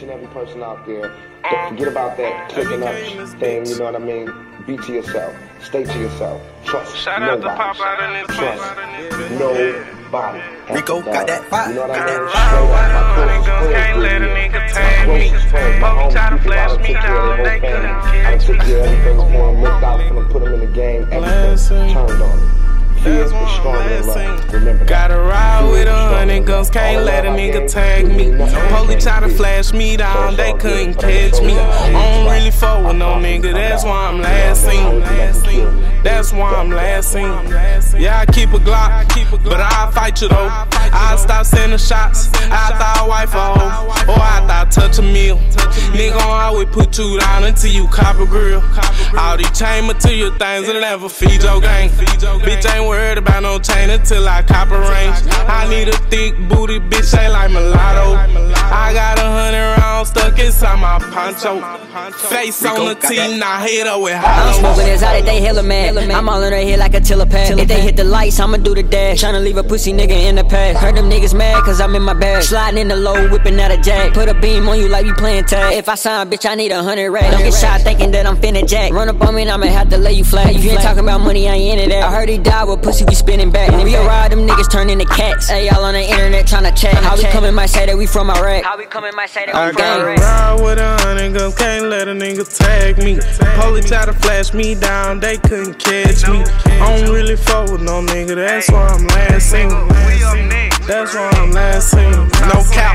and every person out there, don't forget about that clicking up thing, you know what I mean? Be to yourself. Stay to yourself. Trust Shout out nobody. to Pop out in this Trust nobody. Rico got that fire. You know what I mean? Can't let a nigga tag me. Folks try to flash me down, they couldn't catch me. Everything's going looked out for them, put them in the game, everything turned on them. Fear is stronger than love. Remember that. Gotta ride with 100 guns, can't let a nigga tag me. Police try to flash me down, they couldn't catch me. I don't really fuck with no nigga, that's why I'm last seen. That's why I'm last seen. Yeah, I keep a Glock, but I'll fight you though. I'll stop sending shots after I wife a hoe, or after I touch a meal. Nigga, I always put you down until you cop a grill. All these chain material things will never feed your gang. Bitch ain't worried about no chain until I cop a range. I need a thick booty bitch, ain't like mulatto. I got 100 rounds stuck inside my poncho. Face on the team, now head up with hollow. I'm smoking this out, they hella mad. I'm all in her head like a telepad. If they hit the lights, I'ma do the dash. Tryna leave a pussy nigga in the past. Heard them niggas mad cause I'm in my bag. Sliding in the low, whipping out a jack. Put a beam on you like you playing tag. If I sign, bitch, I need 100 racks. Don't get shot thinking that I'm finna jack. Run up on me and I'ma have to lay you flat. If you ain't talking about money, I ain't into that. I heard he died with pussy, we spinning back. And if you ride, them niggas turn into cats. Hey, y'all on the internet tryna chat. How we coming might say that we from Iraq. How we coming might say that we from Iraq. I gotta ride with 100 guns, can't let a nigga tag me. Police try to flash me down, they couldn't catch me. I don't really fuck with no nigga, that's why I'm last seen. That's why I'm last seen. No cap.